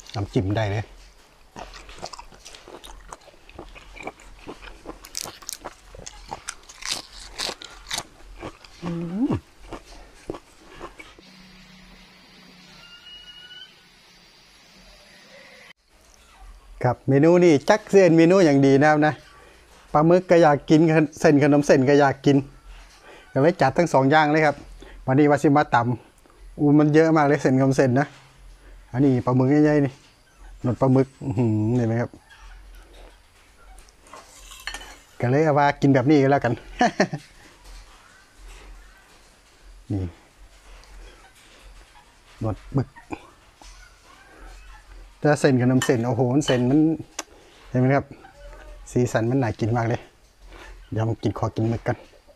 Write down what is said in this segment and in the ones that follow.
น้ำจิ้มได้เลยครับเมนูนี่จักเส้นเมนูอย่างดีนะครับนะปลาหมึกก็อยากกินเส้นขนมเส้นก็อยากกินก็เลยจัดทั้ง2อย่างเลยครับวันนี้วาซิมาตำมันเยอะมากเลยเส้นขนมเส้นนะอันนี้ปลาหมึกใหญ่ๆนี่หนวดปลาหมึกเห็นไหมครับก็เลยว่ากินแบบนี้ก็แล้วกัน นี่หนวดหมึกแต่เส้นขนมเส้นโอ้โหเส้นมันเห็นไหมครับสีสันมันน่ากินมากเลยเดี๋ยวมากินขอกินหมึกกัน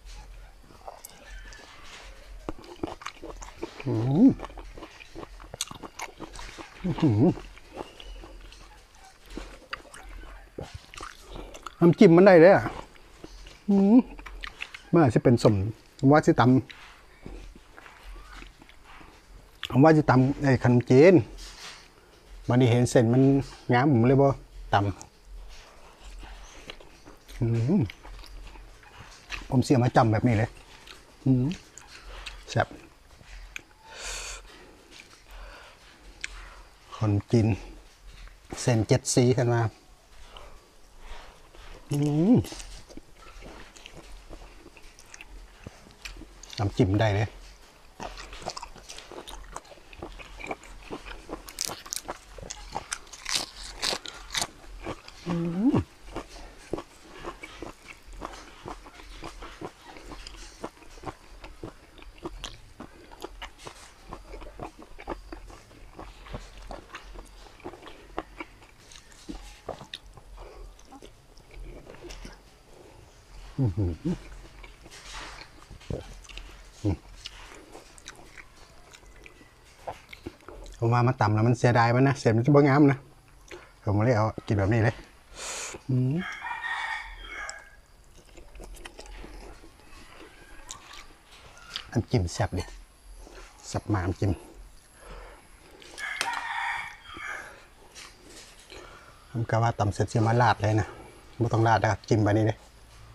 น้ำจิ้มมันได้เลยอ่ะมันอาจจะเป็นสมว่าจะตำว่าจะตำไอ้ขนมจีนวันนี้เห็นเส้นมันงามผมเลยบ่ตำผมเสียมาจำแบบนี้เลยแซ่บขนมจีนเส้น7 สีกันมาน้ำจิ้มได้เลยผมว่ามาตำแล้วมันเสียดายมันนะเสียมันจะบ้งามนะผมเลยเอากินแบบนี้เลยน้ำจิ้มแซ่บดิแซ่บมากน้ำจิ้มผมก็ว่าตำเสร็จจะมาราดเลยนะไม่ต้องราดนะครับจิ้มแบบนี้เลย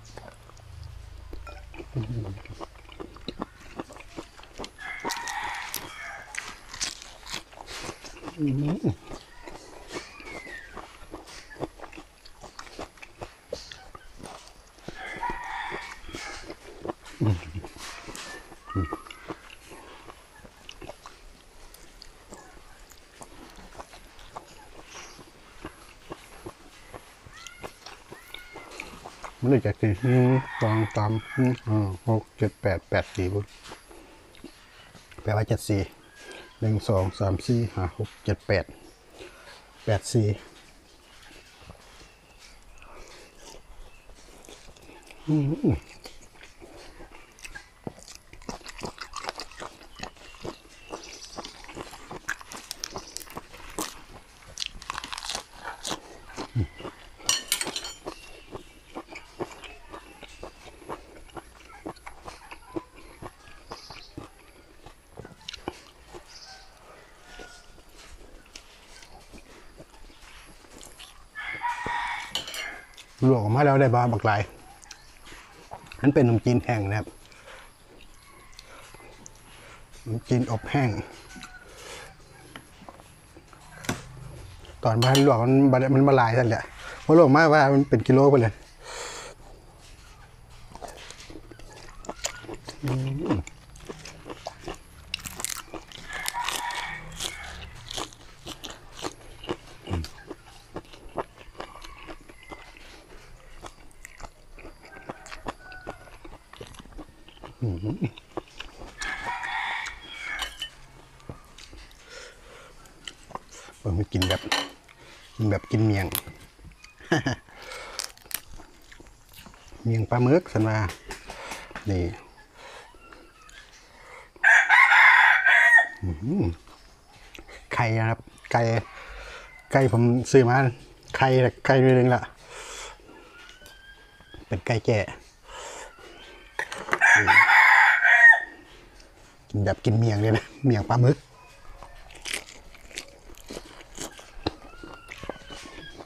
มันเลยจากที่1 2 3 6 7 8 8 4แปลว่า7 4 1 2 3 4 5 6 7 8 8 4ลวกออกมาแล้วได้บักหลายนั่นเป็นขนมจีนแห้งนะครับขนมจีนอบแห้งตอนบ้านลวกมันละลายท่านแหละเพราะลวกมาว่ามันเป็นกิโลไปเลยผมกินแบบกินเมียง เมียงปลาหมึกสันว่านี่ไข่นะครับไก่ผมซื้อมาไข่นิดนึงละเป็นไก่แก่กินแบบกินเมียงเลยนะเมียงปลาหมึก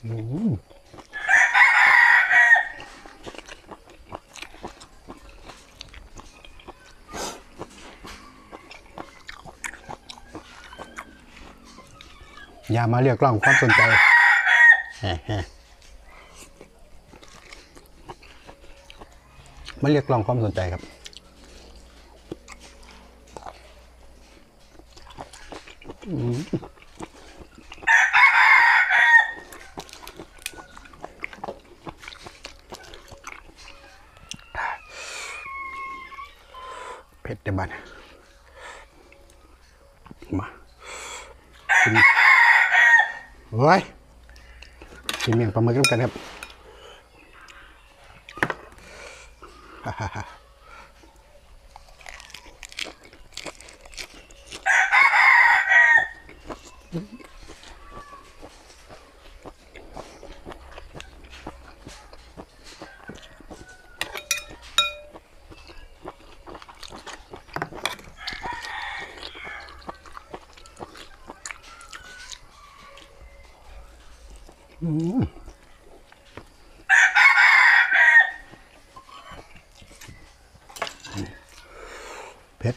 อย่ามาเรียกร้องความสนใจมาเรียกร้องความสนใจครับเผ็ดเดี๋ยวบัดมากินโอ้ยกินเมี่ยงปลาหมึกกันครับเผ็ด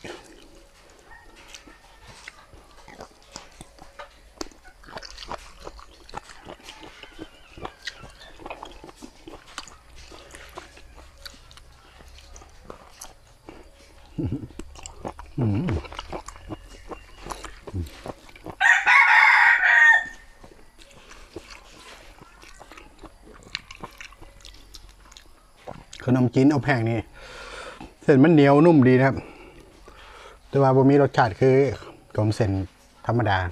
ขนมจีนอบแห้งนี่เส้นมันเหนียวนุ่มดีนะครับแต่ว่าบ่มีรสชาติคือขนมเส้นธรรมดา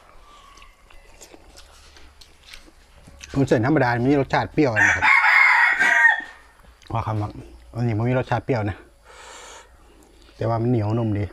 ขนมเส้นธรรมดามีรสชาติเปรี้ยวนะครับว่าคำว่าอันนี้มันมีรสชาติเปรี้ยวนะแต่ว่ามันเหนียวนุ่มดี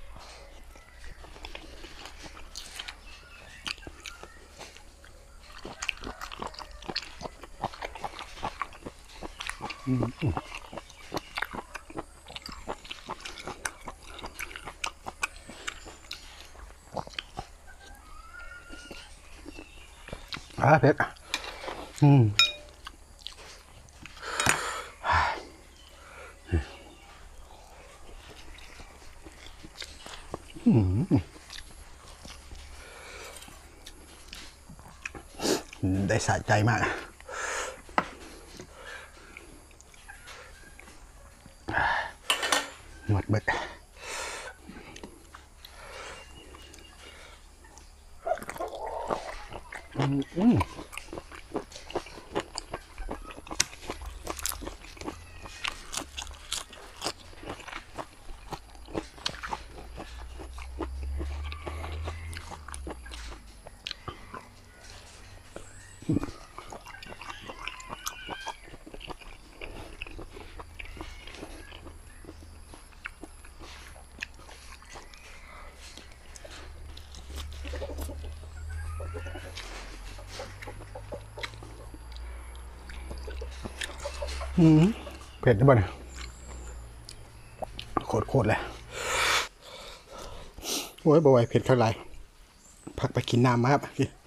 เผ็ดได้สะใจมากหมดเบ็ดเผ็ดนะบ้านโคตรเลยโอ้ยบ่ไหวเผ็ดเท่าไหร่พักไปกินน้ำมาครับ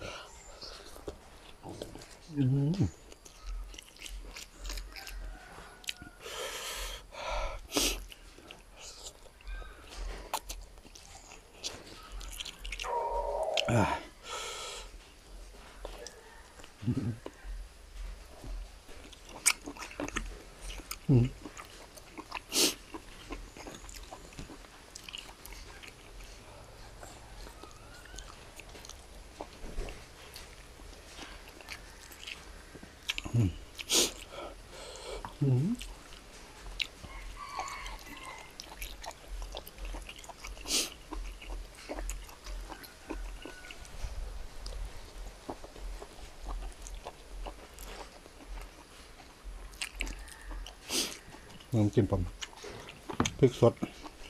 น้ำจิ้มผมพริกสด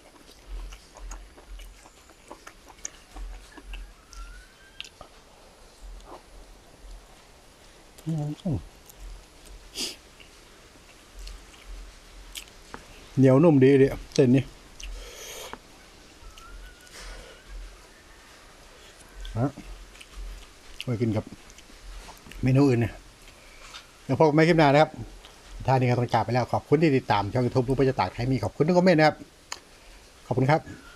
เหนียวนุ่มดีเลยเส้นนี้ไว้กินกับเมนูอื่นเนี่ยเดี๋ยวพบกันไม่คลิปหน้านะครับท่านี้ก็ต้องจากไปแล้วขอบคุณที่ติดตามช่องยูทูบรูปประจักษ์ไทยมีขอบคุณทุกคอมเมนต์นะครับขอบคุณครับ